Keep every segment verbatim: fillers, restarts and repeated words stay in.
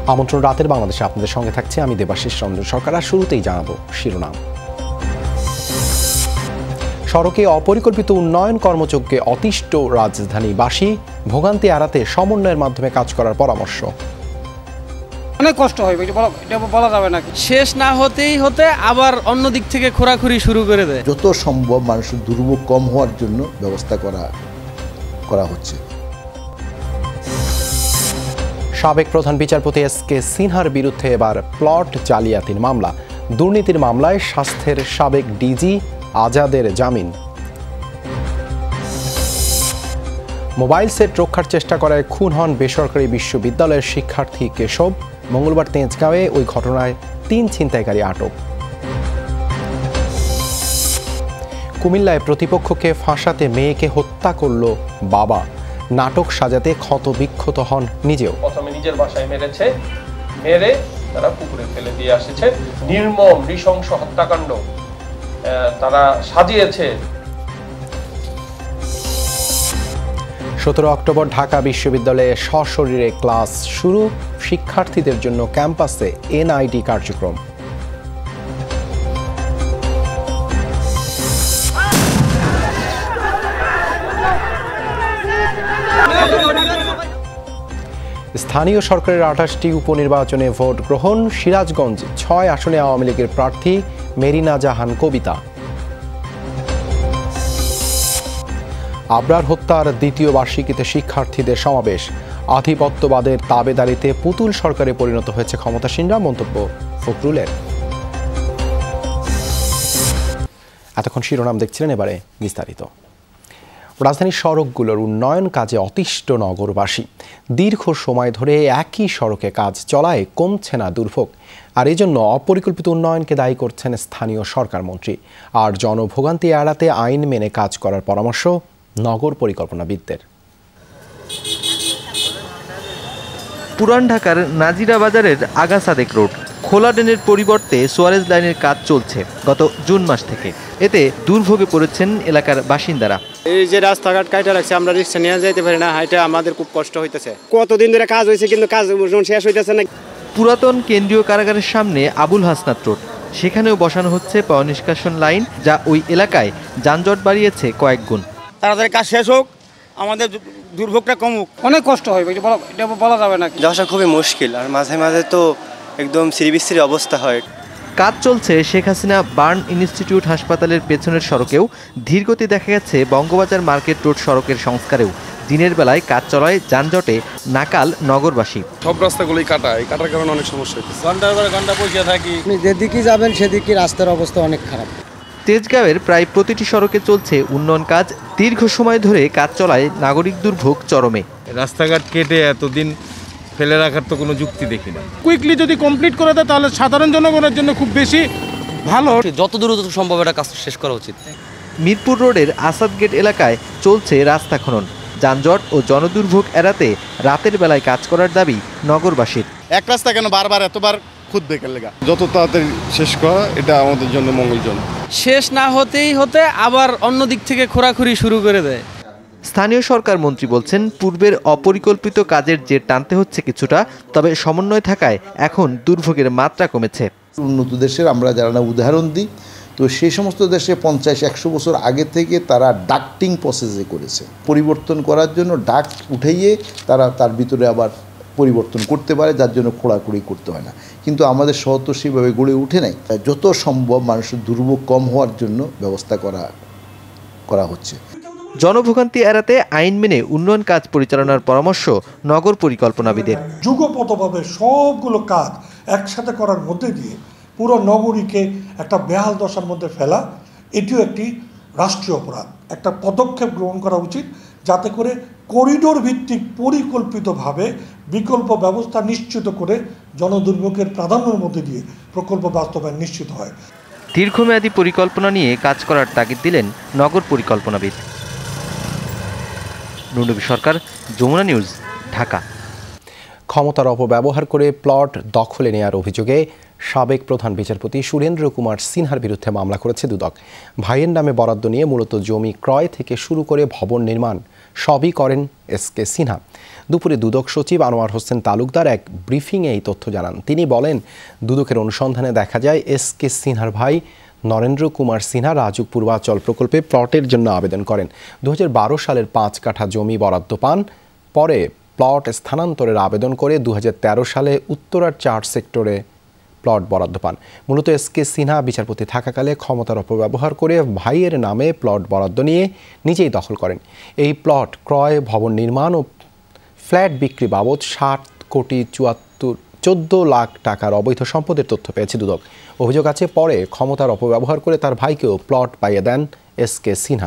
আমন্ত্রণ রাতের বাংলাদেশে আপনাদের সঙ্গে থাকছে আমি দেবাশিস চন্দ্র সরকার। আর শুরুতেই জানাবো শিরোনাম। সড়কে অপরিকল্পিত উন্নয়ন কর্মযজ্ঞে অতিষ্ঠ রাজধানীবাসী, ভোগান্তি এড়াতে সমন্বয়ের মাধ্যমে কাজ করার পরামর্শ। অনেক কষ্ট হয়, এটা বলা যাবে না, শেষ না হতেই হতে আবার অন্য দিক থেকে খোরাখুরি শুরু করে দেয়। যত সম্ভব মানুষের দুর্ভোগ কম হওয়ার জন্য ব্যবস্থা করা করা হচ্ছে। সাবেক প্রধান বিচারপতি এস কে সিনহার বিরুদ্ধে এবার প্লট জালিয়াতির মামলা। দুর্নীতির মামলায় স্বাস্থ্যের সাবেক ডিজি আজাদের জামিন। মোবাইল সেট রক্ষার চেষ্টা করায় খুন হন বেসরকারি বিশ্ববিদ্যালয়ের শিক্ষার্থী কেশব। মঙ্গলবার তেজগাঁওয়ে ওই ঘটনায় তিন ছিনতাইকারী আটক। কুমিল্লায় প্রতিপক্ষকে ফাঁসাতে মেয়েকে হত্যা করল বাবা। নাটক সাজাতে ক্ষতবিক্ষত হন নিজেও। প্রথমে নিজের বাসায় মেরেছে, মেরে তারা পুকুরে ফেলে দিয়ে আসছে। নির্মম নৃশংস হত্যাকাণ্ড তারা সাজিয়েছে। সতেরো অক্টোবর ঢাকা বিশ্ববিদ্যালয়ে সশরীরে ক্লাস শুরু। শিক্ষার্থীদের জন্য ক্যাম্পাসে এনআইডি কার্যক্রম। স্থানীয় সরকারের আঠাশটি উপনির্বাচনে ভোট গ্রহণ। সিরাজগঞ্জ ছয় আসনে আওয়ামী লীগের প্রার্থী মেরিনা জাহান কবিতা। আবরার হত্যার দ্বিতীয় বার্ষিকীতে শিক্ষার্থীদের সমাবেশ। আধিপত্যবাদের তাবেদারিতে পুতুল সরকারে পরিণত হয়েছে ক্ষমতাসীনরা, মন্তব্য ফখরুলের। এতক্ষণ শিরোনাম দেখছিলেন, এবারে বিস্তারিত। রাজধানীর সড়কগুলোর উন্নয়ন কাজে অতিষ্ঠ নগরবাসী। দীর্ঘ সময় ধরে একই সড়কে কাজ চলায় কমছে না দুর্ভোগ। আর এজন্য অপরিকল্পিত উন্নয়নকে দায়ী করছেন স্থানীয় সরকার মন্ত্রী। আর জনভোগান্তি এড়াতে আইন মেনে কাজ করার পরামর্শ নগর পরিকল্পনাবিদদের। পুরান ঢাকার নাজিরা বাজারের আগা সাদেক রোড খোলা ড্রেনের পরিবর্তে সোয়ারেজ লাইনের কাজ চলছে গত জুন মাস থেকে। এতে দুর্ভোগে পড়েছেন এলাকার বাসিন্দারা। এই যে রাস্তাঘাট কাটা রাখছে, আমরা রিক্সা নিয়ে যাইতে পারি না, হাইটা আমাদের খুব কষ্ট হইতেছে। কতদিন ধরে কাজ হয়েছে কিন্তু কাজ শেষ হইতেছে না। পুরাতন কেন্দ্রীয় কারাগারের সামনে আবুল হাসনাত রোড, সেখানেও বসানো হচ্ছে পানি নিষ্কাশন লাইন, যা ওই এলাকায় যানজট বাড়িয়েছে কয়েক গুণ। তাড়াতাড়ি কাজ শেষ হোক, আমাদের দুর্ভোগটা কমুক। অনেক কষ্ট হয়, এটা বলা যাবে না। যাওয়া খুবই মুশকিল, আর মাঝে মাঝে তো একদম সিরিবিস্তির অবস্থা হয়। কাজ চলছে শেখ হাসিনা বার্ন ইনস্টিটিউট হাসপাতালের পেছনের সড়কেও। ধীরগতি দেখা গেছে বঙ্গবাজার মার্কেট রোড সড়কের সংস্কারেও। দিনের বেলায় কাজ চলায় যানজটে নাকাল নগরবাসী। সব রাস্তাগুলোই কাটা, এই কাটার কারণে অনেক সমস্যা হচ্ছে। ঘন্টার পর ঘন্টা বসে থাকি, আপনি যেদিকে যাবেন সেদিকে রাস্তার অবস্থা অনেক খারাপ। তেজগাঁওয়ের প্রায় প্রতিটি সড়কে চলছে উন্নয়ন কাজ। দীর্ঘ সময় ধরে কাজ চলায় নাগরিক দুর্ভোগ চরমে। রাস্তাঘাট কেটে এতদিন ফেলে রাখার তো কোনো যুক্তি দেখি না। কুইকলি যদি কমপ্লিট করে দেয় তাহলে সাধারণ জনগণের জন্য খুব বেশি ভালো। যত দ্রুত সম্ভব এটা কাজ শেষ করা উচিত। মিরপুর রোডের আসাদ গেট এলাকায় চলছে রাস্তা খনন। যানজট ও জনদুর্ভোগ এড়াতে রাতের বেলায় কাজ করার দাবি নগরবাসীর। এক রাস্তা কেন বারবার এতবার খুঁজবে কেলেগা? যত তাড়াতাড়ি শেষ করা এটা আমাদের জন্য মঙ্গলজনক। শেষ না হতেই হতে আবার অন্য দিক থেকে খোরাখুরি শুরু করে দেয়। স্থানীয় সরকার মন্ত্রী বলছেন, পূর্বের অপরিকল্পিত কাজের যে টানতে হচ্ছে কিছুটা, তবে সমন্বয় থাকায় এখন দুর্ভোগের মাত্রা কমেছে। উন্নত দেশের আমরা যারা না উদাহরণ দিই, তো সেই সমস্ত দেশে পঞ্চাশ একশো বছর আগে থেকে তারা ডাক্টিং প্রসেসে করেছে। পরিবর্তন করার জন্য ডাক উঠাইয়ে তারা তার ভিতরে আবার পরিবর্তন করতে পারে, যার জন্য খোঁড়াখুড়ি করতে হয় না। কিন্তু আমাদের শহর তো সেইভাবে গড়ে উঠে নাই। যত সম্ভব মানুষের দুর্ভোগ কম হওয়ার জন্য ব্যবস্থা করা করা হচ্ছে। জনভোগান্তি এড়াতে আইন মেনে উন্নয়ন কাজ পরিচালনার পরামর্শ নগর পরিকল্পনাবিদের। যুগপতভাবে সবগুলো কাজ একসাথে করার মধ্যে দিয়ে পুরো নগরীকে একটা বেহাল দশার মধ্যে ফেলা, এটিও একটি রাষ্ট্রীয় অপরাধ। একটা পদক্ষেপ গ্রহণ করা উচিত যাতে করে করিডোর ভিত্তিক পরিকল্পিতভাবে বিকল্প ব্যবস্থা নিশ্চিত করে জনদুর্ভোগের প্রাধান্যের মধ্যে দিয়ে প্রকল্প বাস্তবায়ন নিশ্চিত হয়। দীর্ঘমেয়াদী পরিকল্পনা নিয়ে কাজ করার তাগিদ দিলেন নগর পরিকল্পনাবিদ। নুনবী সরকার, যমুনা নিউজ, ঢাকা। ক্ষমতার অপব্যবহার করে প্লট দখলে নেওয়ার অভিযোগে সাবেক প্রধান বিচারপতি সুরেন্দ্র কুমার সিনহার বিরুদ্ধে মামলা করেছে দুদক। ভাইয়ের নামে বরাদ্দ নিয়ে মূলত জমি ক্রয় থেকে শুরু করে ভবন নির্মাণ সবই করেন এস কে সিনহা। দুপুরে দুদক সচিব আনোয়ার হোসেন তালুকদার এক ব্রিফিংয়ে এই তথ্য জানান। তিনি বলেন, দুদকের অনুসন্ধানে দেখা যায় এস কে সিনহার ভাই নরেন্দ্র কুমার সিনহা রাজুক পূর্বাচল প্রকল্পে প্লটের জন্য আবেদন করেন। দু হাজার বারো সালের পাঁচ কাঠা জমি বরাদ্দ পান। পরে প্লট স্থানান্তরের আবেদন করে দু হাজার তেরো সালে উত্তরার চার সেক্টরে প্লট বরাদ্দ পান। মূলত এস কে সিনহা বিচারপতি থাকাকালে ক্ষমতার অপব্যবহার করে ভাইয়ের নামে প্লট বরাদ্দ নিয়ে নিজেই দখল করেন। এই প্লট ক্রয়, ভবন নির্মাণ ও ফ্ল্যাট বিক্রি বাবদ ষাট কোটি চুয়াত্তর চোদ্দ লাখ টাকার অবৈধ সম্পদের তথ্য পেয়েছে দুদক। অভিযোগ আছে পরে ক্ষমতার অপব্যবহার করে তার ভাইকেও প্লট পাইয়ে দেন এস কে সিনহা।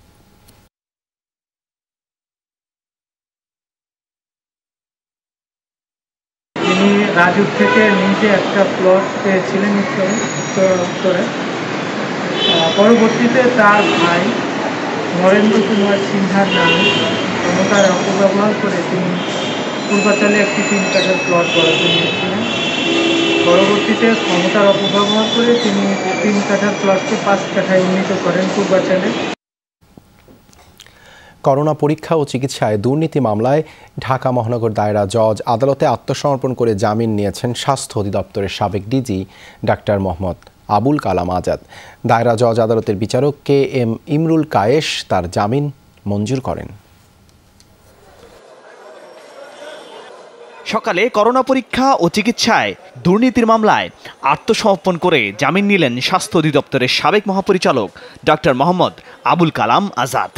তিনি রাজুক থেকে নিজে একটা প্লট পেয়েছিলেন উত্তরে। পরবর্তীতে তার ভাই নরেন্দ্র কুমার সিনহার নামে ক্ষমতার অপব্যবহার করে তিনি পূর্বাচলে একটি তিন কাঠার প্লট বরাদ্দ নিয়েছিলেন। পরবর্তীতে ক্ষমতার অপব্যবহার করে তিনি তিন কাঠার প্লটকে পাঁচ কাঠায় উন্নীত করেন পূর্বাচলে। করোনা পরীক্ষা ও চিকিৎসায় দুর্নীতি মামলায় ঢাকা মহানগর দায়রা জজ আদালতে আত্মসমর্পণ করে জামিন নিয়েছেন স্বাস্থ্য অধিদপ্তরের সাবেক ডিজি ডাক্তার মোহাম্মদ আবুল কালাম আজাদ। দায়রা জজ আদালতের বিচারক কে এম ইমরুল কায়েস তার জামিন মঞ্জুর করেন। সকালে করোনা পরীক্ষা ও চিকিৎসায় দুর্নীতির মামলায় আত্মসমর্পণ করে জামিন নিলেন স্বাস্থ্য অধিদপ্তরের সাবেক মহাপরিচালক ডাক্তার মোহাম্মদ আবুল কালাম আজাদ।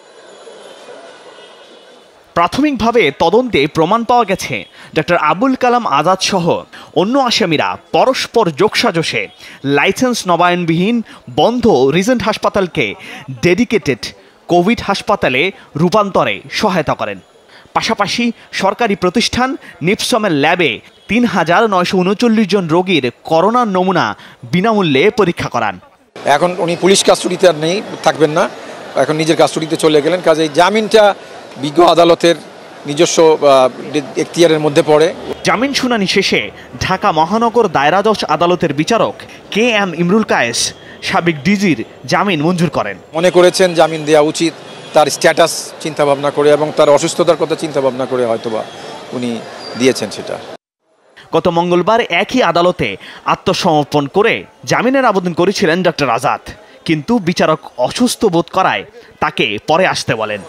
প্রাথমিকভাবে তদন্তে প্রমাণ পাওয়া গেছে ডাক্তার আবুল কালাম আজাদ সহ অন্য আসামিরা পরস্পর যোগসাজশে লাইসেন্স নবায়নবিহীন বন্ধ রিজেন্ট হাসপাতালকে ডেডিকেটেড কোভিড হাসপাতালে রূপান্তরে সহায়তা করেন। পাশাপাশি সরকারি প্রতিষ্ঠান নিপসমের ল্যাবে তিন হাজার নয়শো উনচল্লিশ জন রোগীর করোনার নমুনা বিনামূল্যে পরীক্ষা করান। এখন উনি পুলিশ কাস্টডিতে আর নেই, থাকবেন না, এখন নিজের কাস্টডিতে চলে গেলেন। কাজে জামিনটা বিজ্ঞ আদালতের নিজস্ব এখতিয়ারের মধ্যে পড়ে। জামিন শুনানি শেষে ঢাকা মহানগর দায়রা জজ আদালতের বিচারক কে এম ইমরুল কায়েস সাবেক ডিজির জামিন মঞ্জুর করেন। মনে করেছেন জামিন দেওয়া উচিত তার স্ট্যাটাস চিন্তা ভাবনা করে এবং তার অসুস্থতার কথা চিন্তা ভাবনা করে হয়তোবা উনি দিয়েছেন সেটা। গত মঙ্গলবার একই আদালতে আত্মসমর্পণ করে জামিনের আবেদন করেছিলেন ডক্টর আজাদ, কিন্তু বিচারক অসুস্থ বোধ করায় তাকে পরে আসতে বলেন।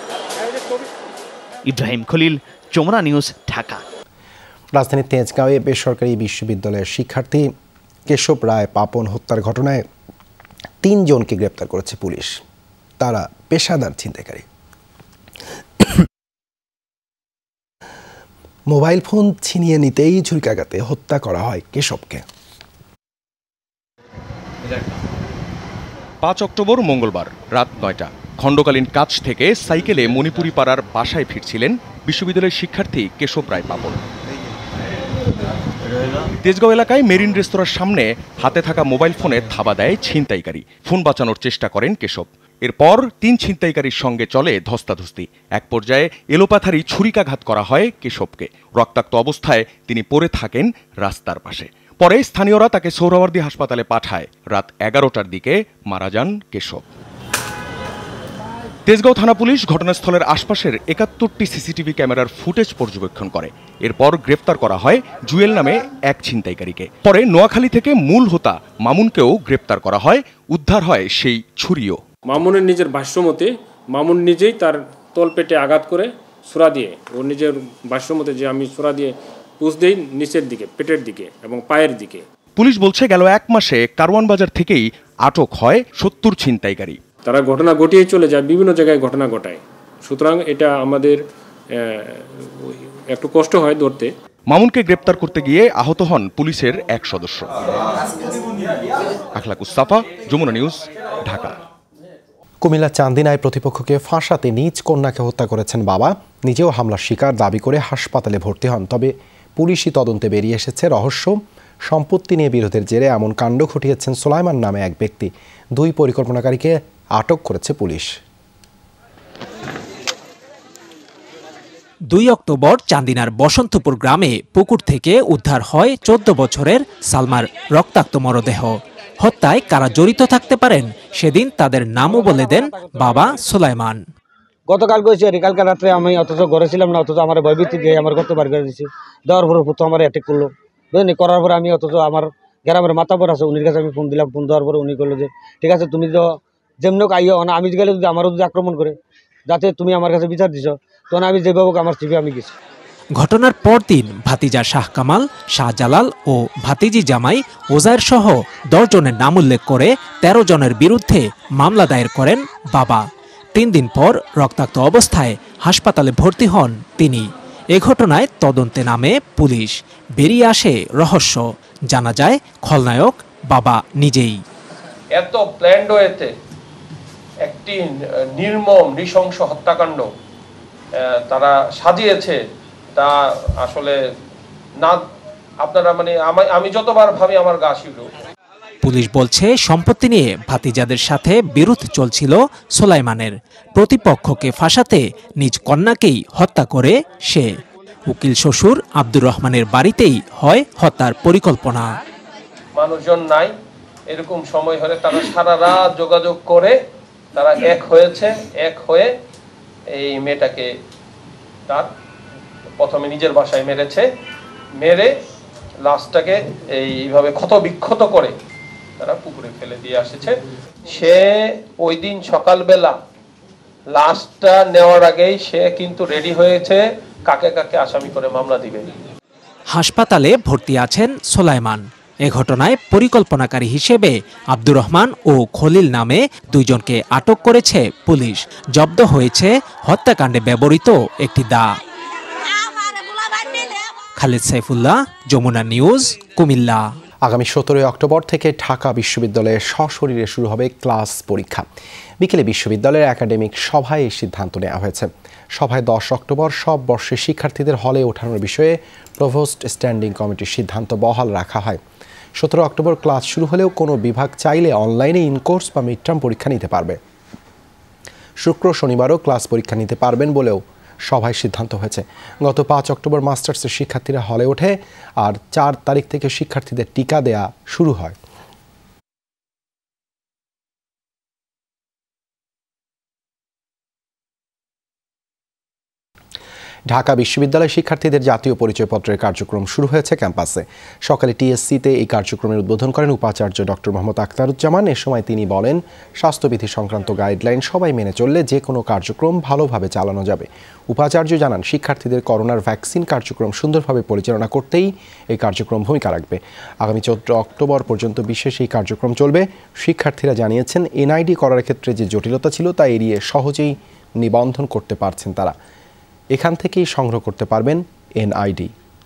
ইব্রাহিম খলিল, যমুনা নিউজ, ঢাকা। রাজধানীর তেজগাঁওয়ে বেসরকারি বিশ্ববিদ্যালয়ের শিক্ষার্থী কেশব রায় পাপন হত্যার ঘটনায় তিনজনকে গ্রেপ্তার করেছে পুলিশ। তারা পেশাদার ছিনতাইকারী। মোবাইল ফোন ছিনিয়ে নিতেই ছুরিকাঘাতে হত্যা করা হয় কেশবকে। পাঁচ অক্টোবর মঙ্গলবার রাত নয়টা খণ্ডকালীন কাজ থেকে সাইকেলে মণিপুরি পাড়ার বাসায় ফিরছিলেন বিশ্ববিদ্যালয়ের শিক্ষার্থী কেশব রায় পাপন। তেজগাঁও এলাকায় মেরিন রেস্তোরাঁর সামনে হাতে থাকা মোবাইল ফোনে থাবা দেয় ছিনতাইকারী। ফোন বাঁচানোর চেষ্টা করেন কেশব। এরপর তিন ছিনতাইকারীর সঙ্গে চলে ধস্তাধস্তি। এক পর্যায়ে এলোপাথারি ছুরিকাঘাত করা হয় কেশবকে। রক্তাক্ত অবস্থায় তিনি পড়ে থাকেন রাস্তার পাশে। পরে স্থানীয়রা তাকে সোহরাওয়ার্দী হাসপাতালে পাঠায়। রাত এগারোটার দিকে মারা যান কেশব। তেজগাঁও থানা পুলিশ ঘটনাস্থলের আশপাশের একাত্তরটি সিসিটিভি ক্যামেরার ফুটেজ পর্যবেক্ষণ করে। এরপর গ্রেপ্তার করা হয় জুয়েল নামে এক ছিনতাইকারীকে। পরে নোয়াখালী থেকে মূল হোতা মামুনকেও গ্রেপ্তার করা হয়। উদ্ধার হয় সেই ছুরিও। মামুনের নিজের ভাষ্যমতে মামুন নিজেই তার তলপেটে আঘাত করে ছোরা দিয়ে, ওর নিজের ভাষ্যমতে যে আমি ছোরা দিয়ে পুষ দেই নিচের দিকে, পেটের দিকে এবং পায়ের দিকে। পুলিশ বলছে গেল এক মাসে কারওয়ান বাজার থেকেই আটক হয় সত্তর ছিনতাইকারী। তারা ঘটনা ঘটিয়ে চলে যায়, বিভিন্ন জায়গায় ঘটনা ঘটায়। সুতরাং এটা আমাদের একটু কষ্ট হয় ধরতে। মামুনকে গ্রেপ্তার করতে গিয়ে আহত হন পুলিশের এক সদস্য। আখলাকুস সাফা, যমুনা নিউজ, ঢাকা। কুমিল্লা চান্দিনায় প্রতিপক্ষকে ফাঁসাতে নিজ কন্যাকে হত্যা করেছেন বাবা। নিজেও হামলার শিকার দাবি করে হাসপাতালে ভর্তি হন। তবে পুলিশি তদন্তে বেরিয়ে এসেছে রহস্য। সম্পত্তি নিয়ে বিরোধের জেরে এমন কাণ্ড ঘটিয়েছেন সোলাইমান নামে এক ব্যক্তি। দুই পরিকল্পনাকারীকে আটক করেছে পুলিশ। দুই অক্টোবর চান্দিনার বসন্তপুর গ্রামে পুকুর থেকে উদ্ধার হয় চোদ্দ বছরের সালমার রক্তাক্ত মরদেহ। হত্যায় কারা জড়িত থাকতে পারেন সেদিন তাদের নামও বলে দেন বাবা সুলাইমান। গতকাল গেছি কালকে রাত্রে আমি অথচ ঘরে ছিলাম না, অথচ আমার ভয়ভীতি দিয়ে আমার ঘর বার করে দিচ্ছি, দেওয়ার পরে পুত্র আমার অ্যাটেক করলো, বুঝলি, করার পরে আমি অথচ আমার গ্রামের মাথা পর আছে উনির কাছে আমি ফোন দিলাম, ফোন দেওয়ার পরে উনি করলো যে ঠিক আছে তুমি তো যেমন আইও না, আমি গেলে যদি আমারও যদি আক্রমণ করে যাতে তুমি আমার কাছে বিচার দিছ, তখন আমি যেভাবে আমার চিপে আমি গেছি। ঘটনার পরদিন ভাতিজা শাহ কামাল, শাহজালাল ও ভাতিজি জামাই ওজায়ের সহ দশ জনের নাম উল্লেখ করে তেরো জনের বিরুদ্ধে মামলা দায়ের করেন বাবা। তিন দিন পর রক্তাক্ত অবস্থায় হাসপাতালে ভর্তি হন তিনি। এ ঘটনায় তদন্তে নামে পুলিশ। বেরিয়ে আসে রহস্য, জানা যায় খলনায়ক বাবা নিজেই। এত প্ল্যান্ড ওয়েতে একটি নির্মম নৃশংস হত্যাকাণ্ড তারা সাজিয়েছে, তা আসলে না আপনারা মানে আমি যতবার ভাবি আমার গা শিউরে ওঠে। পুলিশ বলছে সম্পত্তি নিয়ে ভাতিজাদের সাথে বিরোধ চলছিল সুলাইমানের। প্রতিপক্ষকে ফাঁসাতে নিজ কন্যাকেই হত্যা করে সে। উকিল শ্বশুর আব্দুর রহমানের বাড়িতেই হয় হত্যার পরিকল্পনা। মানুষজন নাই, এরকম সময় হলে তারা সারা রাত যোগাযোগ করে তারা এক হয়েছে, এক হয়ে এই মেয়েটাকে তার প্রথমে নিজের বাসায় মেরেছে, মেরে লাশটাকে এইভাবে ক্ষত বিক্ষত করে তারা পুকুরে ফেলে দিয়ে আসছে। সে ওই দিন সকালবেলা লাশটা নেওয়ার আগেই সে কিন্তু রেডি হয়েছে কাকে কাকে আসামি করে মামলা দিবে। হাসপাতালে ভর্তি আছেন সুলাইমান। এ ঘটনায় পরিকল্পনাকারী হিসেবে আব্দুর রহমান ও খলিল নামে দুইজনকে আটক করেছে পুলিশ। জব্দ হয়েছে হত্যাকাণ্ডে ব্যবহৃত একটি দা। খালিদ সাইফুল্লাহ, যমুনা নিউজ, কুমিল্লা। আগামী সতেরোই অক্টোবর থেকে ঢাকা বিশ্ববিদ্যালয়ে সশরীরে শুরু হবে ক্লাস পরীক্ষা। বিকেলে বিশ্ববিদ্যালয়ের একাডেমিক সভায় এই সিদ্ধান্ত নেওয়া হয়েছে। সভায় দশ অক্টোবর সব বর্ষের শিক্ষার্থীদের হলে ওঠানোর বিষয়ে প্রভোস্ট স্ট্যান্ডিং কমিটির সিদ্ধান্ত বহাল রাখা হয়। সতেরো অক্টোবর ক্লাস শুরু হলেও কোনো বিভাগ চাইলে অনলাইনে ইনকোর্স বা মিডটার্ম পরীক্ষা নিতে পারবে। শুক্র শনিবারও ক্লাস পরীক্ষা নিতে পারবেন বলেও সভায় সিদ্ধান্ত হয়েছে। গত পাঁচ অক্টোবর মাস্টার্সের শিক্ষার্থীরা হলে ওঠে, আর চার তারিখ থেকে শিক্ষার্থীদের টিকা দেয়া শুরু হয়। ঢাকা বিশ্ববিদ্যালয় শিক্ষার্থীদের জাতীয় পরিচয়পত্রের কার্যক্রম শুরু হয়েছে ক্যাম্পাসে। সকালে টিএসসিতে এই কার্যক্রমের উদ্বোধন করেন উপাচার্য ডক্টর মোহাম্মদ আখতারুজ্জামান। এ সময় তিনি বলেন, স্বাস্থ্যবিধি সংক্রান্ত গাইডলাইন সবাই মেনে চললে যে কোনো কার্যক্রম ভালোভাবে চালানো যাবে। উপাচার্য জানান, শিক্ষার্থীদের করোনার ভ্যাকসিন কার্যক্রম সুন্দরভাবে পরিচালনা করতেই এই কার্যক্রম ভূমিকা রাখবে। আগামী চৌদ্দ অক্টোবর পর্যন্ত বিশেষ এই কার্যক্রম চলবে। শিক্ষার্থীরা জানিয়েছেন, এনআইডি করার ক্ষেত্রে যে জটিলতা ছিল তা এড়িয়ে সহজেই নিবন্ধন করতে পারছেন তারা। এখান থেকেই সংগ্রহ করতে পারবেন এনআইডি।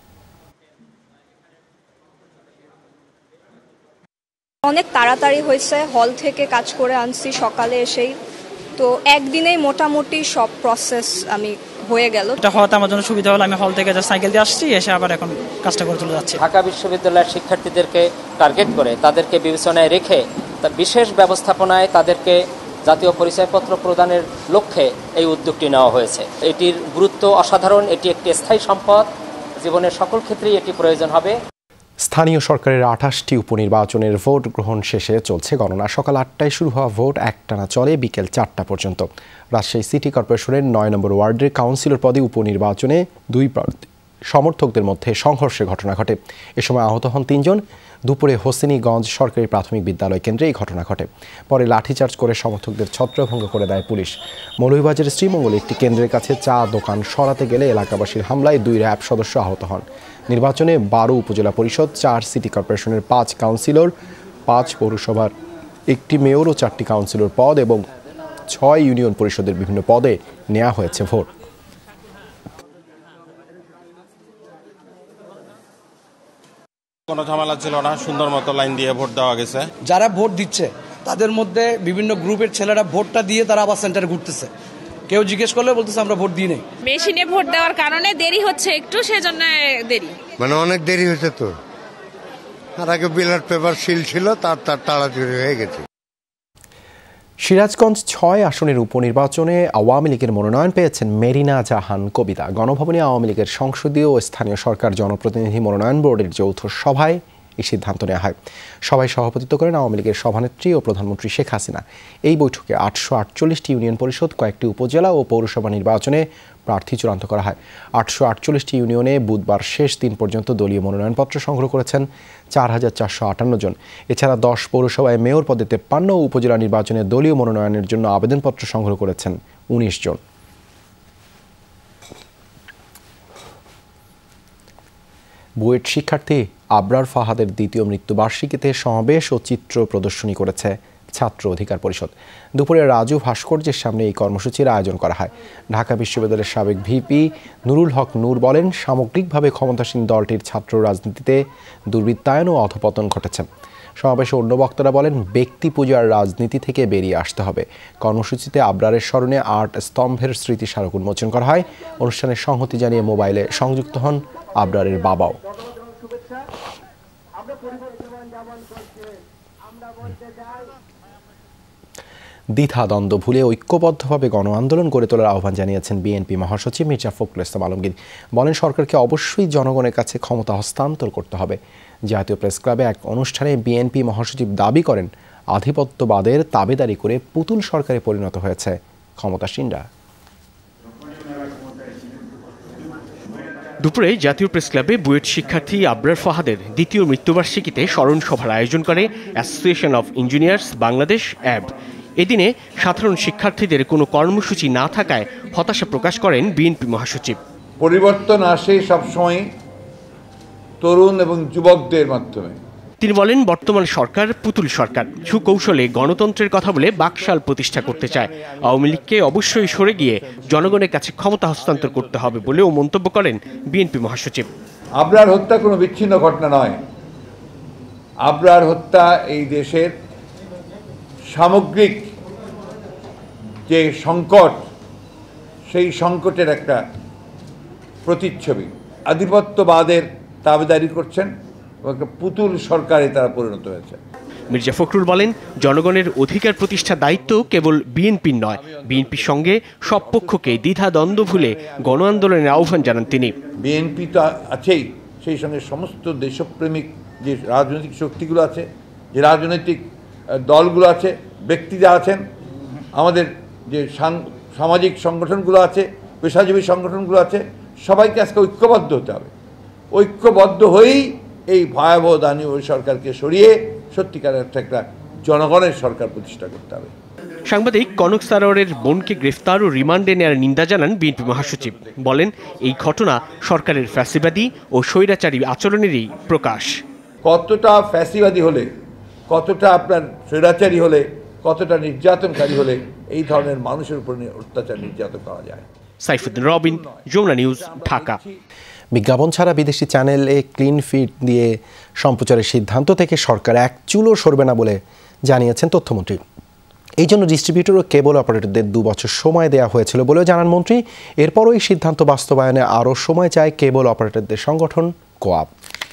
অনেক তাড়াতাড়ি হয়েছে, হল থেকে কাজ করে আনছি সকালে এসেই, তো একদিনেই মোটামুটি সব প্রসেস আমি হয়ে গেল। এটা হওয়াতে আমার জন্য সুবিধা হলো, আমি হল থেকে যা সাইকেল দিয়ে আসছি, এসে আবার এখন কাজটা করে চলে যাচ্ছি। ঢাকা বিশ্ববিদ্যালয়ের শিক্ষার্থীদেরকে টার্গেট করে তাদেরকে বিবেচনায় রেখে বিশেষ ব্যবস্থাপনায় তাদেরকে জাতীয় পরিচয়পত্র প্রদানের লক্ষ্যে এই উদ্যোগটি নেওয়া হয়েছে। এটির গুরুত্ব অসাধারণ, এটি একটি স্থায়ী সম্পদ, জীবনের সকল ক্ষেত্রেই এটি প্রয়োজন হবে। স্থানীয় সরকারের আঠাশটি উপনির্বাচনের ভোট গ্রহণ শেষে চলছে গণনা। সকাল আটটায় শুরু হওয়া ভোট একটানা চলে বিকেল চারটা পর্যন্ত। রাজশাহী সিটি কর্পোরেশনের নয় নম্বর ওয়ার্ডের কাউন্সিলর পদে উপনির্বাচনে দুই সমর্থকদের মধ্যে সংঘর্ষের ঘটনা ঘটে। এ সময় আহত হন তিনজন। দুপুরে হোসেনীগঞ্জ সরকারি প্রাথমিক বিদ্যালয় কেন্দ্রে এই ঘটনা ঘটে। পরে লাঠিচার্জ করে সমর্থকদের ছত্রভঙ্গ করে দেয় পুলিশ। মৌলভীবাজারের শ্রীমঙ্গলে একটি কেন্দ্রের কাছে চা দোকান সরাতে গেলে এলাকাবাসীর হামলায় দুই র্যাব সদস্য আহত হন। নির্বাচনে বারো উপজেলা পরিষদ, চার সিটি কর্পোরেশনের পাঁচ কাউন্সিলর, পাঁচ পৌরসভার একটি মেয়র ও চারটি কাউন্সিলর পদ এবং ছয় ইউনিয়ন পরিষদের বিভিন্ন পদে নেওয়া হয়েছে ভোট। কোনো ঝামেলা ছিল না, সুন্দর মতো লাইন দিয়ে ভোট দেওয়া গেছে। যারা ভোট দিচ্ছে তাদের মধ্যে বিভিন্ন গ্রুপের ছেলেরা ভোটটা দিয়ে তারা আবার সেন্টারে ঘুরতেছে। কেউ জিজ্ঞেস করলে বলতেছে আমরা ভোট দিই নাই। মেশিনে ভোট দেওয়ার কারণে দেরি হচ্ছে একটু, সেজন্য দেরি, মানে অনেক দেরি হয়েছে। তো আর আগে ব্যালট পেপার সিল ছিল, তার তার তাড়াতাড়ি হয়ে গেছে। সিরাজগঞ্জ ছয় আসনের উপনির্বাচনে আওয়ামী লীগের মনোনয়ন পেয়েছেন মেরিনা জাহান কবিতা। গণভবনে আওয়ামী লীগের সংসদীয় ও স্থানীয় সরকার জনপ্রতিনিধি মনোনয়ন বোর্ডের যৌথ সভায় এই সিদ্ধান্ত নেওয়া হয়। সভায় সভাপতিত্ব করেন আওয়ামী লীগের সভানেত্রী ও প্রধানমন্ত্রী শেখ হাসিনা। এই বৈঠকে আটশো আটচল্লিশটি ইউনিয়ন পরিষদ, কয়েকটি উপজেলা ও পৌরসভা নির্বাচনে প্রার্থী চূড়ান্ত করা হয়। আটশো আটচল্লিশটি ইউনিয়নে বুধবার শেষ দিন পর্যন্ত দলীয় মনোনয়নপত্র সংগ্রহ করেছেন চার হাজার চারশো আটান্ন জন। এছাড়া দশ পৌরসভায় মেয়র পদে তেপ্পান্ন ও উপজেলা নির্বাচনে দলীয় মনোনয়নের জন্য আবেদনপত্র সংগ্রহ করেছেন উনিশ জন। বুয়েট শিক্ষার্থী আবরার ফাহাদের দ্বিতীয় মৃত্যুবার্ষিকীতে সমাবেশ ও চিত্র প্রদর্শনী করেছে ছাত্র অধিকার পরিষদ। দুপুরে রাজু ভাস্কর্যের সামনে এই কর্মসূচির আয়োজন করা হয়। ঢাকা বিশ্ববিদ্যালয়ের সাবেক ভিপি নুরুল হক নূর বলেন, সামগ্রিকভাবে ক্ষমতাসীন দলটির ছাত্র রাজনীতিতে দুর্বৃত্তায়ন ও অধপতন ঘটেছে। সমাবেশে অন্য বক্তারা বলেন, ব্যক্তি পূজার রাজনীতি থেকে বেরিয়ে আসতে হবে। কর্মসূচিতে আবরারের স্মরণে আট স্তম্ভের স্মৃতি স্মারক উন্মোচন করা হয়। অনুষ্ঠানে সংহতি জানিয়ে মোবাইলে সংযুক্ত হন আবরারের বাবাও। দ্বিধাদ্বন্দ্ব ভুলে ঐক্যবদ্ধভাবে গণ আন্দোলন গড়ে তোলার আহ্বান জানিয়েছেন বিএনপি মহাসচিব মির্জা ফখরুল ইসলাম আলমগীর। বলেন, সরকারকে অবশ্যই জনগণের কাছে ক্ষমতা হস্তান্তর করতে হবে। জাতীয় প্রেস ক্লাবে এক অনুষ্ঠানে বিএনপি মহাসচিব দাবি করেন, আধিপত্যবাদের তাবেদারি করে পুতুল সরকারে পরিণত হয়েছে ক্ষমতাসীনরা। দুপুরে জাতীয় প্রেস ক্লাবে বুয়েট শিক্ষার্থী আবরার ফাহাদের দ্বিতীয় মৃত্যুবার্ষিকীতে স্মরণ সভার আয়োজন করে অ্যাসোসিয়েশন অফ ইঞ্জিনিয়ার্স বাংলাদেশ অ্যাব। এদিনে সাধারণ শিক্ষার্থীদের কোনো কর্মসূচি না থাকায় হতাশা প্রকাশ করেন বিএনপি মহাসচিব। পরিবর্তন আসে সবসময় তরুণ এবং যুবকদের মাধ্যমে। তিনি বলেন, বর্তমান সরকার পুতুল সরকার, সুকৌশলে গণতন্ত্রের কথা বলে বাকশাল প্রতিষ্ঠা করতে চায়। আওয়ামী লীগকে অবশ্যই সরে গিয়ে জনগণের কাছে ক্ষমতা হস্তান্তর করতে হবে বলেও মন্তব্য করেন বিএনপি মহাসচিব। আবরার হত্যা কোনো বিচ্ছিন্ন ঘটনা নয়। আবরার হত্যা এই দেশের সামগ্রিক যে সংকট, সেই সংকটের একটা প্রতিচ্ছবি। আধিপত্যবাদের তাবেদারি করছেন, একটা পুতুল সরকারে তারা পরিণত হয়েছে। মির্জা ফখরুল বলেন, জনগণের অধিকার প্রতিষ্ঠার দায়িত্ব কেবল বিএনপির নয়, বিএনপির সঙ্গে সব পক্ষকে দ্বিধা দ্বন্দ্ব ভুলে গণ আন্দোলনের আহ্বান জানান তিনি। বিএনপি তো আছেই, সেই সঙ্গে সমস্ত দেশপ্রেমিক যে রাজনৈতিক শক্তিগুলো আছে, যে রাজনৈতিক দলগুলো আছে, ব্যক্তিরা আছেন, আমাদের যে সামাজিক সংগঠনগুলো আছে, পেশাজীবী সংগঠনগুলো আছে, সবাইকে আজকে ঐক্যবদ্ধ হতে হবে। ঐক্যবদ্ধ হয়েই এই ভয়াবহ দানীয় সরকারকে সরিয়ে সত্যিকারের একটা জনগণের সরকার প্রতিষ্ঠা করতে হবে। সাংবাদিক কনক সারোয়ারের বোনকে গ্রেফতার ও রিমান্ডে নেওয়ার নিন্দা জানান বিএনপি মহাসচিব। বলেন, এই ঘটনা সরকারের ফ্যাসিবাদী ও স্বৈরাচারী আচরণেরই প্রকাশ। কতটা ফ্যাসিবাদী হলে, কতটা আপনার স্বৈরাচারী হলে, কতটা নির্যাতনকারী হলে এই ধরনের মানুষের উপর অত্যাচার নির্যাতন করা যায়। সাইফুদ্দিন রবিন, যমুনা নিউজ, ঢাকা। বিজ্ঞাপন ছাড়া বিদেশি চ্যানেলে ক্লিন ফিড দিয়ে সম্প্রচারের সিদ্ধান্ত থেকে সরকার এক চুলও সরবে না বলে জানিয়েছেন তথ্যমন্ত্রী। এই জন্য ডিস্ট্রিবিউটর ও কেবল অপারেটরদের দু বছর সময় দেওয়া হয়েছিল বলেও জানান মন্ত্রী। এরপরও এই সিদ্ধান্ত বাস্তবায়নে আরও সময় চায় কেবল অপারেটরদের সংগঠন কোয়াব।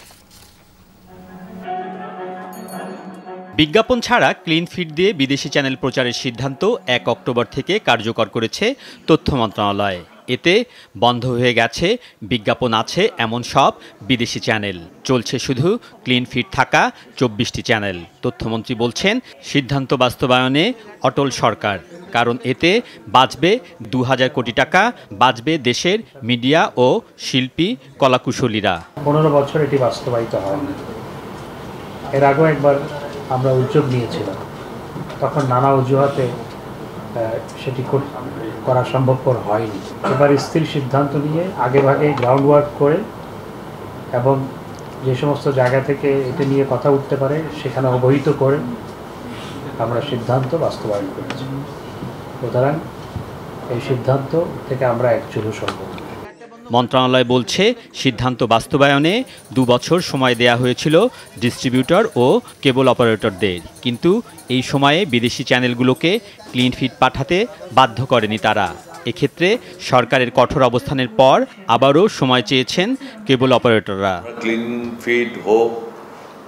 বিজ্ঞাপন ছাড়া ক্লিন ফিড দিয়ে বিদেশি চ্যানেল প্রচারের সিদ্ধান্ত এক অক্টোবর থেকে কার্যকর করেছে তথ্য মন্ত্রণালয়। এতে বন্ধ হয়ে গেছে বিজ্ঞাপন আছে এমন সব বিদেশি চ্যানেল, চলছে শুধু ক্লিন ফিড থাকা চব্বিশটি চ্যানেল। তথ্যমন্ত্রী বলছেন, সিদ্ধান্ত বাস্তবায়নে অটল সরকার, কারণ এতে বাঁচবে দু হাজার কোটি টাকা, বাঁচবে দেশের মিডিয়া ও শিল্পী কলাকুশলীরা। পনেরো বছর এটি বাস্তবায়িত হয়নি। এর আগেও একবার আমরা উদ্যোগ নিয়েছিলাম, তখন নানা অজুহাতে সেটি করা সম্ভবপর হয়নি। এবার স্থির সিদ্ধান্ত নিয়ে আগে ভাগে গ্রাউন্ড ওয়ার্ক করে এবং যে সমস্ত জায়গা থেকে এটা নিয়ে কথা উঠতে পারে সেখানে অবহিত করে আমরা সিদ্ধান্ত বাস্তবায়ন করেছি। সুতরাং এই সিদ্ধান্ত থেকে আমরা এক চুলও সরব না। মন্ত্রণালয় বলছে, সিদ্ধান্ত বাস্তবায়নে দু বছর সময় দেয়া হয়েছিল ডিস্ট্রিবিউটর ও কেবল অপারেটরদের, কিন্তু এই সময়ে বিদেশি চ্যানেলগুলোকে ক্লিন ফিড পাঠাতে বাধ্য করেনি তারা। এক্ষেত্রে সরকারের কঠোর অবস্থানের পর আবারও সময় চেয়েছেন কেবল অপারেটররা। ক্লিন ফিড হোক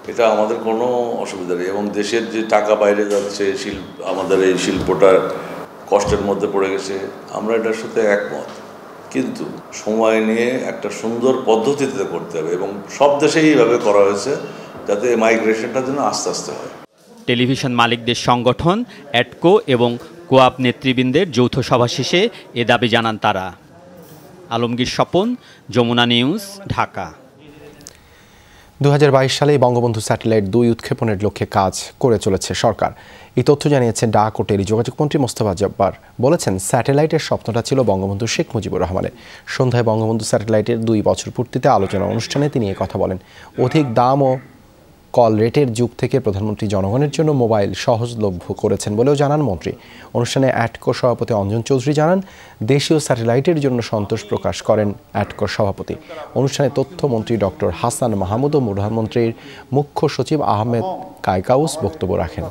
এটা আমাদের কোনো অসুবিধা নেই এবং দেশের যে টাকা বাইরে যাচ্ছে শিল্প আমাদের এই শিল্পটা কষ্টের মধ্যে পড়ে গেছে, আমরা এটার সাথে একমত, কিন্তু সময় নিয়ে একটা সুন্দর পদ্ধতিতে করতে হবে এবং সব দেশেই এইভাবে করা হয়েছে যাতে মাইগ্রেশনটা যেন আস্তে আস্তে হয়। টেলিভিশন মালিকদের সংগঠন অ্যাটকো এবং কোয়াপ নেতৃবৃন্দের যৌথ সভা শেষে এ দাবি জানান তারা। আলমগীর স্বপন, যমুনা নিউজ, ঢাকা। দু হাজার বাইশ সালে বঙ্গবন্ধু স্যাটেলাইট দুই উৎক্ষেপণের লক্ষ্যে কাজ করে চলেছে সরকার। এই তথ্য জানিয়েছেন ডাক ও টেলিযোগাযোগ মন্ত্রী মোস্তফা জব্বার। বলেছেন, স্যাটেলাইটের স্বপ্নটা ছিল বঙ্গবন্ধু শেখ মুজিবুর রহমানের। সন্ধ্যায় বঙ্গবন্ধু স্যাটেলাইটের দুই বছর পূর্তিতে আলোচনা অনুষ্ঠানে তিনি এ কথা বলেন। অধিক দাম ও কল রেটের যুগ থেকে প্রধানমন্ত্রী জনগণের জন্য মোবাইল সহজলভ্য করেছেন বলেও জানান মন্ত্রী। অনুষ্ঠানে অ্যাটকো সভাপতি অঞ্জন চৌধুরী জানান, দেশীয় স্যাটেলাইটের জন্য সন্তোষ প্রকাশ করেন অ্যাটকোর সভাপতি। অনুষ্ঠানে তথ্যমন্ত্রী ডক্টর হাসান মাহমুদ ও প্রধানমন্ত্রীর মুখ্য সচিব আহমেদ কায়কাউস বক্তব্য রাখেন।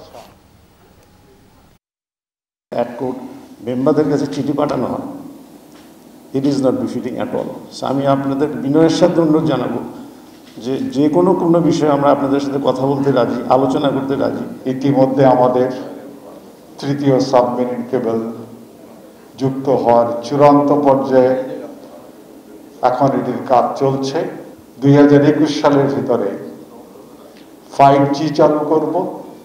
অ্যাটকোর মেম্বারদের কাছে চিঠি পাঠানো হয়, it is not befitting at all. আমি আপনাদের বিনয়ের সাথে অনুরোধ জানাবো যে যে কোনো কোনো বিষয়ে আমরা আপনাদের সাথে কথা বলতে রাজি, আলোচনা করতে রাজি। ইতিমধ্যে আমাদের তৃতীয় সাবমেরিন কেবল যুক্ত হওয়ার চূড়ান্ত পর্যায়ে এখন এটির কাজ চলছে। দুই হাজার একুশ সালের ভিতরে ফাইভ জি চালু করব।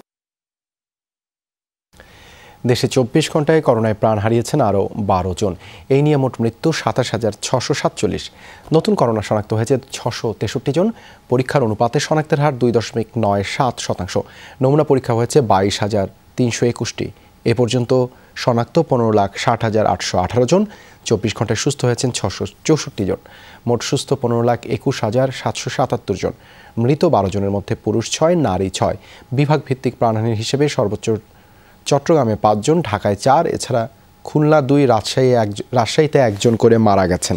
দেশে চব্বিশ ঘন্টায় করোনায় প্রাণ হারিয়েছেন আরও বারো জন। এই নিয়ে মোট মৃত্যু সাতাশ হাজার ছশো সাতচল্লিশ। নতুন করোনা শনাক্ত হয়েছে ছশো তেষট্টি জন। পরীক্ষার অনুপাতে শনাক্তের হার দুই দশমিক নয় সাত শতাংশ। নমুনা পরীক্ষা হয়েছে বাইশ হাজার তিনশো একুশটি। এ পর্যন্ত শনাক্ত পনেরো লাখ ষাট হাজার আটশো আঠারো জন। চব্বিশ ঘন্টায় সুস্থ হয়েছেন ছশো চৌষট্টি জন। মোট সুস্থ পনেরো লাখ একুশ হাজার সাতশো সাতাত্তর জন। মৃত বারো জনের মধ্যে পুরুষ ছয়, নারী ছয়। বিভাগ ভিত্তিক প্রাণহানির হিসেবে সর্বোচ্চ চট্টগ্রামে পাঁচজন, ঢাকায় চার, এছাড়া খুলনা দুই, রাজশাহী এক রাজশাহীতে একজন করে মারা গেছেন।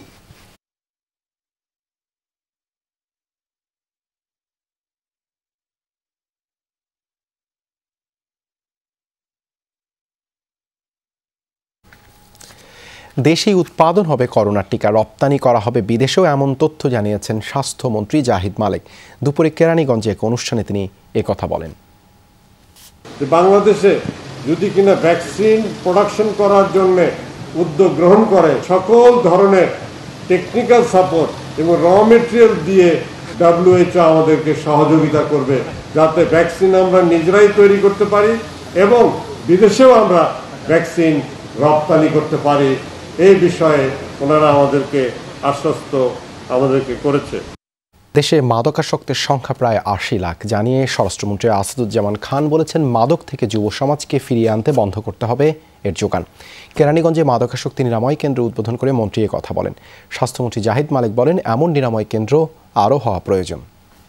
দেশেই উৎপাদন হবে করোনার টিকা, রপ্তানি করা হবে বিদেশেও, এমন তথ্য জানিয়েছেন স্বাস্থ্যমন্ত্রী জাহিদ মালেক। দুপুরে কেরানীগঞ্জে এক অনুষ্ঠানে তিনি একথা বলেন। বাংলাদেশে যদি কিনা ভ্যাকসিন প্রোডাকশন করার জন্য উদ্যোগ গ্রহণ করে, সকল ধরনের টেকনিক্যাল সাপোর্ট এবং র মেটেরিয়াল দিয়ে ডাব্লিউএইচও আমাদেরকে সহযোগিতা করবে, যাতে ভ্যাকসিন আমরা নিজেরাই তৈরি করতে পারি এবং বিদেশেও আমরা ভ্যাকসিন রপ্তানি করতে পারি। এই বিষয়ে ওনারা আমাদেরকে আশ্বস্ত আমাদেরকে করেছে। দেশে মাদকাসক্তের সংখ্যা প্রায় আশি লাখ জানিয়ে স্বরাষ্ট্রমন্ত্রী আসাদুজ্জামান খান বলেছেন, মাদক থেকে যুব সমাজকে ফিরিয়ে আনতে বন্ধ করতে হবে এর যোগান। কেরানীগঞ্জে মাদকাসক্তি নিরাময় কেন্দ্র উদ্বোধন করে মন্ত্রী এ কথা বলেন। স্বাস্থ্যমন্ত্রী জাহিদ মালেক বলেন, এমন নিরাময় কেন্দ্র আরও হওয়া প্রয়োজন।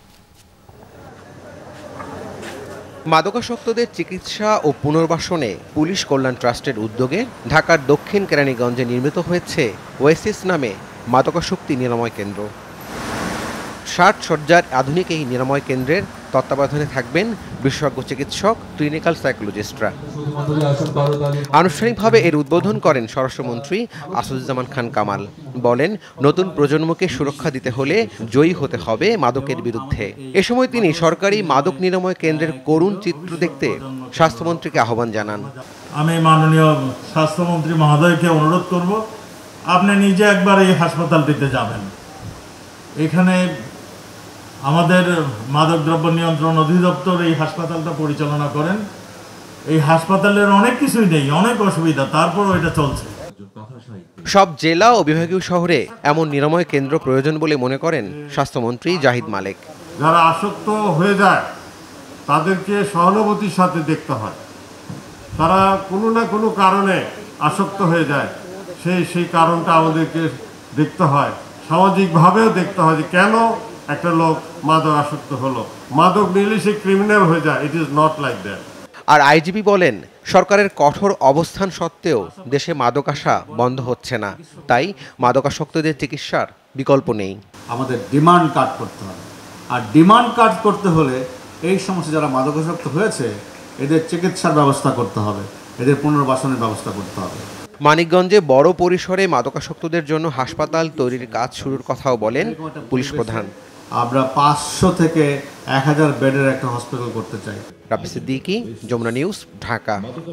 মাদকাসক্তদের চিকিৎসা ও পুনর্বাসনে পুলিশ কল্যাণ ট্রাস্টের উদ্যোগে ঢাকার দক্ষিণ কেরানীগঞ্জে নির্মিত হয়েছে ওয়েসিস নামে মাদকাসক্তি নিরাময় কেন্দ্র। ষাট শয্যার আধুনিক এই নিরাময় কেন্দ্রের তত্ত্বাবধানে থাকবেন বিশেষজ্ঞ চিকিৎসক, ক্লিনিক্যাল সাইকোলজিস্টরা। আনুষ্ঠানিকভাবে এর উদ্বোধন করেন স্বরাষ্ট্রমন্ত্রী আসাদুজ্জামান খান কামাল। বলেন, নতুন প্রজন্মকে সুরক্ষা দিতে হলে জয়ী হতে হবে মাদকের বিরুদ্ধে। এ সময় তিনি সরকারি মাদক নিরাময় কেন্দ্রের করুণ চিত্র দেখতে স্বাস্থ্যমন্ত্রীকে আহ্বান জানান। আমি মাননীয় স্বাস্থ্যমন্ত্রী মহোদয়কে অনুরোধ করব, আপনি নিজে একবার এই হাসপাতালটিতে যাবেন। এখানে আমাদের মাদকদ্রব্য নিয়ন্ত্রণ অধিদপ্তর এই হাসপাতালটা পরিচালনা করেন। এই হাসপাতালের অনেক কিছুই নেই, অনেক অসুবিধা, তারপরও এটা চলছে। সব জেলা ও বিভাগীয় শহরে এমন নিরাময় কেন্দ্র প্রয়োজন বলে মনে করেন স্বাস্থ্যমন্ত্রী জাহিদ মালেক। যারা আসক্ত হয়ে যায় তাদেরকে সহানুভূতির সাথে দেখতে হয়। তারা কোনো না কোনো কারণে আসক্ত হয়ে যায়, সেই সেই কারণটা আমাদেরকে দেখতে হয়। সামাজিকভাবেও দেখতে হয় যে কেন একটা লোক মাদক আসক্ত হলো। মাদক নিলে সে ক্রিমিনাল হয়ে যায়। It is not like that. আর আইজিপি বলেন, সরকারের কঠোর অবস্থান সত্ত্বেও দেশে মাদক আসা বন্ধ হচ্ছে না, তাই মাদকাসক্তদের চিকিৎসার বিকল্প নেই। আমাদের ডিমান্ড কাট করতে হবে, আর ডিমান্ড কাট করতে হলে এই সমস্ত যারা মাদকাসক্ত হয়েছে এদের চিকিৎসার ব্যবস্থা করতে হবে, এদের পুনর্বাসনের ব্যবস্থা করতে হবে। মানিকগঞ্জে বড় পরিসরে মাদকাসক্তদের জন্য হাসপাতাল তৈরির কাজ শুরুর কথাও বলেন পুলিশ প্রধান। আমরা পাঁচশো থেকে এক হাজার বেডের একটা হসপিটাল করতে চাই। রাব্বি সিদ্দিকী, যমুনা নিউজ, ঢাকা।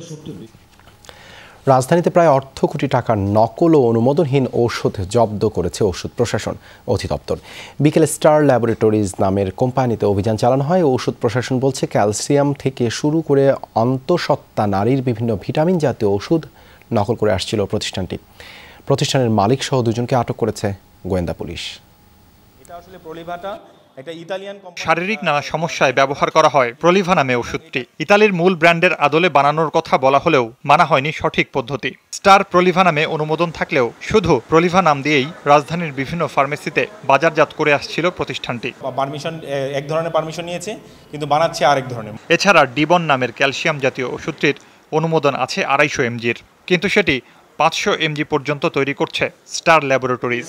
রাজধানীতে প্রায় অর্ধ কোটি টাকার নকল ও অনুমোদনহীন ঔষধ জব্দ করেছে ওষুধ প্রশাসন অধিদপ্তর। বিকেলে স্টার ল্যাবরেটরিজ নামের কোম্পানিতে অভিযান চালানো হয়। ঔষধ প্রশাসন বলছে, ক্যালসিয়াম থেকে শুরু করে অন্তঃসত্ত্বা নারীর বিভিন্ন ভিটামিন জাতীয় ওষুধ নকল করে আসছিল প্রতিষ্ঠানটি। প্রতিষ্ঠানের মালিক সহ দুজনকে আটক করেছে গোয়েন্দা পুলিশ। এটা আসলে প্রলিভাটা একটা ইতালিয়ান শারীরিক নানা সমস্যায় ব্যবহার করা হয় প্রলিভা নামে ওষুধটি। ইতালির মূল ব্র্যান্ডের আদলে বানানোর কথা বলা হলেও মানা হয়নি সঠিক পদ্ধতি। স্টার প্রলিভা নামে অনুমোদন থাকলেও শুধু প্রলিভা নাম দিয়েই রাজধানীর বিভিন্ন ফার্মেসিতে বাজারজাত করে আসছিল প্রতিষ্ঠানটি। পারমিশন এক ধরনের পারমিশন নিয়েছে, কিন্তু বানাচ্ছে আরেক ধরনের। এছাড়া ডিবন নামের ক্যালসিয়াম জাতীয় ওষুধটির অনুমোদন আছে আড়াইশো এমজির, কিন্তু সেটি পাঁচশো এমজি পর্যন্ত তৈরি করছে স্টার ল্যাবরেটরিজ।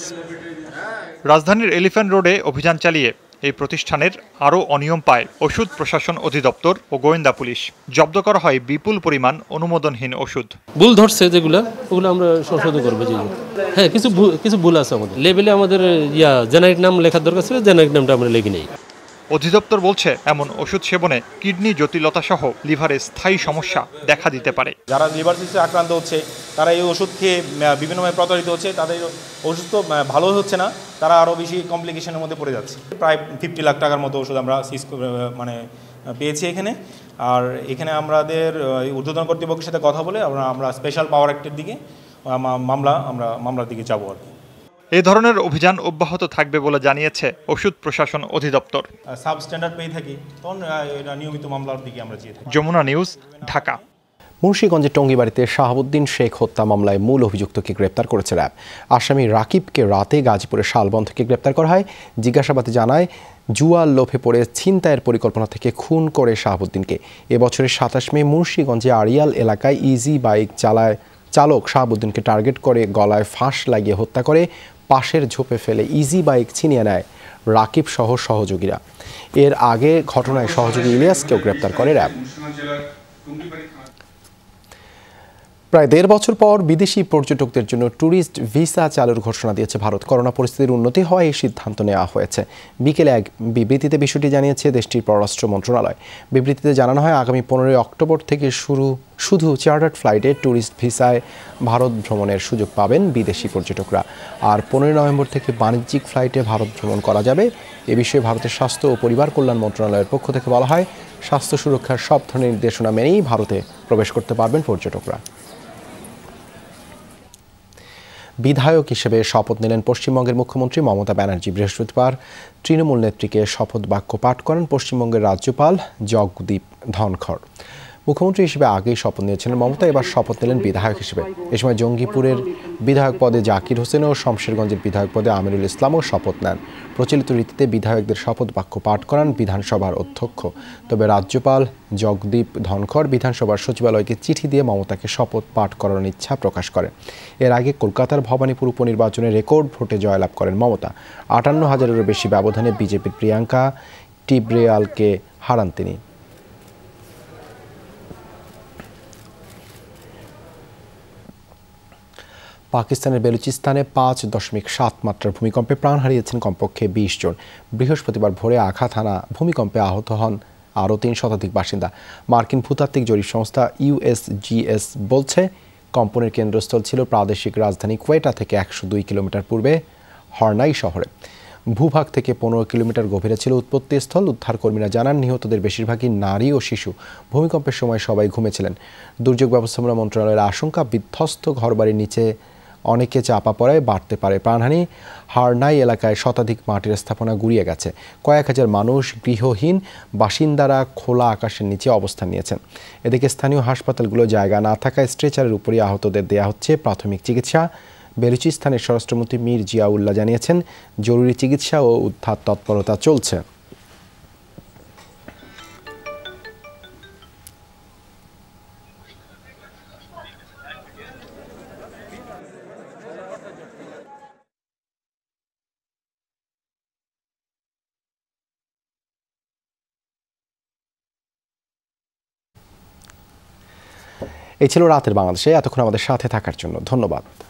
রাজধানীর এলিফ্যান্ট রোডে অভিযান চালিয়ে এই প্রতিষ্ঠানের আরও অনিয়ম পায় ওষুধ প্রশাসন অধিদপ্তর ও গোয়েন্দা পুলিশ। জব্দ করা হয় বিপুল পরিমাণ অনুমোদনহীন ওষুধ। ভুল ধরছে যেগুলো, ওগুলো আমরা সংশোধন করবো। হ্যাঁ, কিছু কিছু ভুল আছে আমাদের লেবেলে। আমাদের ইয়া জেনারিক নাম লেখার দরকার ছিল, জেনারিক নামটা আমরা লিখি নেই। অধিদপ্তর বলছে, এমন ওষুধ সেবনে কিডনি জটিলতা সহ লিভারে স্থায়ী সমস্যা দেখা দিতে পারে। যারা লিভার সিস্টেমে আক্রান্ত হচ্ছে, তারা এই ওষুধ খেয়ে বিভিন্নভাবে প্রতারিত হচ্ছে। তাদের ওষুধ তো ভালো হচ্ছে না, তারা আরও বেশি কমপ্লিকেশনের মধ্যে পড়ে যাচ্ছে। প্রায় ফিফটি লাখ টাকার মতো ওষুধ আমরা সিজ মানে পেয়েছি এখানে। আর এখানে আমাদের ঊর্ধ্বতন কর্তৃপক্ষের সাথে কথা বলে আমরা আমরা স্পেশাল পাওয়ার অ্যাক্টের দিকে মামলা আমরা মামলার দিকে যাবো আর কি। এ ধরনের অভিযান অব্যাহত থাকবে বলে জানিয়েছে ওষুধ প্রশাসন অধিদপ্তর। সাব স্ট্যান্ডার্ড পেয়ে থাকি, তখন এটা নিয়মিত মামলার দিকে আমরা যেয়ে থাকি। যমুনা নিউজ, ঢাকা। মুন্সিগঞ্জের টঙ্গীবাড়িতে শাহাবুদ্দিন শেখ হত্যা মামলায় মূল অভিযুক্তকে গ্রেপ্তার করেছে র্যাব। আসামি রাকিবকে রাতে গাজীপুরের শালবন থেকে গ্রেপ্তার করা হয়। জিজ্ঞাসাবাদে জানায়, জুয়ার লোভে পড়ে ছিনতাইয়ের পরিকল্পনা থেকে খুন করে শাহাবুদ্দিনকে। এবছরের সাতাশ মে মুন্সিগঞ্জে আড়িয়াল এলাকায় ইজি বাইক চালায় চালক শাহাবুদ্দিনকে টার্গেট করে গলায় ফাঁস লাগিয়ে হত্যা করে পাশের ঝোপে ফেলে ইজি বাইক ছিনিয়ে নেয় রাকিব সহ সহযোগীরা। এর আগে ঘটনায় সহযোগী ইলিয়াসকেও গ্রেপ্তার করে র্যাব। প্রায় দেড় বছর পর বিদেশি পর্যটকদের জন্য ট্যুরিস্ট ভিসা চালুর ঘোষণা দিয়েছে ভারত। করোনা পরিস্থিতির উন্নতি হওয়ায় এই সিদ্ধান্ত নেওয়া হয়েছে। বিকেলে এক বিবৃতিতে বিষয়টি জানিয়েছে দেশটির পররাষ্ট্র মন্ত্রণালয়। বিবৃতিতে জানানো হয়, আগামী পনেরোই অক্টোবর থেকে শুরু শুধু চার্টার্ড ফ্লাইটে ট্যুরিস্ট ভিসায় ভারত ভ্রমণের সুযোগ পাবেন বিদেশি পর্যটকরা। আর পনেরোই নভেম্বর থেকে বাণিজ্যিক ফ্লাইটে ভারত ভ্রমণ করা যাবে। এ বিষয়ে ভারতের স্বাস্থ্য ও পরিবার কল্যাণ মন্ত্রণালয়ের পক্ষ থেকে বলা হয়, স্বাস্থ্য সুরক্ষার সব ধরনের নির্দেশনা মেনেই ভারতে প্রবেশ করতে পারবেন পর্যটকরা। বিধায়ক হিসেবে শপথ নিলেন পশ্চিমবঙ্গের মুখ্যমন্ত্রী মমতা ব্যানার্জি। বৃহস্পতিবার তৃণমূল নেত্রীকে শপথ বাক্য পাঠ করেন পশ্চিমবঙ্গের রাজ্যপাল জগদীপ ধনখড়। মুখ্যমন্ত্রী হিসেবে আগেই শপথ নিয়েছিলেন মমতা, এবার শপথ নিলেন বিধায়ক হিসেবে। এ সময় জঙ্গিপুরের বিধায়ক পদে জাকির হোসেন ও শমশেরগঞ্জের বিধায়ক পদে আমিরুল ইসলামও শপথ নেন। প্রচলিত রীতিতে বিধায়কদের শপথ বাক্য পাঠ করান বিধানসভার অধ্যক্ষ। তবে রাজ্যপাল জগদীপ ধনখড় বিধানসভার সচিবালয়কে চিঠি দিয়ে মমতাকে শপথ পাঠ করানোর ইচ্ছা প্রকাশ করেন। এর আগে কলকাতার ভবানীপুর উপনির্বাচনে রেকর্ড ভোটে জয়লাভ করেন মমতা। আটান্ন হাজারেরও বেশি ব্যবধানে বিজেপির প্রিয়াঙ্কা টিব্রেয়ালকে হারান তিনি। পাকিস্তানের বেলুচিস্তানে পাঁচ দশমিক সাত মাত্রার ভূমিকম্পে প্রাণ হারিয়েছেন কমপক্ষে বিশ জন। বৃহস্পতিবার ভোরে আঘাত হানা ভূমিকম্পে আহত হন আরও তিন শতাধিক বাসিন্দা। মার্কিন ভূতাত্ত্বিক জরিপ সংস্থা ইউএসজিএস বলছে, কম্পনের কেন্দ্রস্থল ছিল প্রাদেশিক রাজধানী কোয়েটা থেকে একশো দুই কিলোমিটার পূর্বে হর্নাই শহরে। ভূভাগ থেকে পনেরো কিলোমিটার গভীরে ছিল উৎপত্তিস্থল। উদ্ধারকর্মীরা জানান, নিহতদের বেশিরভাগই নারী ও শিশু। ভূমিকম্পের সময় সবাই ঘুমেছিলেন। দুর্যোগ ব্যবস্থাপনা মন্ত্রণালয়ের আশঙ্কা, বিধ্বস্ত ঘরবাড়ির নিচে অনেকে চাপা পড়ায় বাড়তে পারে প্রাণহানি। হারনাই এলাকায় শতাধিক মাটির স্থাপনা গুঁড়িয়ে গেছে। কয়েক হাজার মানুষ গৃহহীন। বাসিন্দারা খোলা আকাশের নিচে অবস্থান নিয়েছেন। এদিকে স্থানীয় হাসপাতালগুলো জায়গা না থাকায় স্ট্রেচারের উপরই আহতদের দেয়া হচ্ছে প্রাথমিক চিকিৎসা। বেলুচিস্তানের স্বরাষ্ট্রমন্ত্রী মীর জিয়াউল্লাহ জানিয়েছেন, জরুরি চিকিৎসা ও উদ্ধার তৎপরতা চলছে। এই ছিল রাতের বাংলাদেশে। এতক্ষণ আমাদের সাথে থাকার জন্য ধন্যবাদ।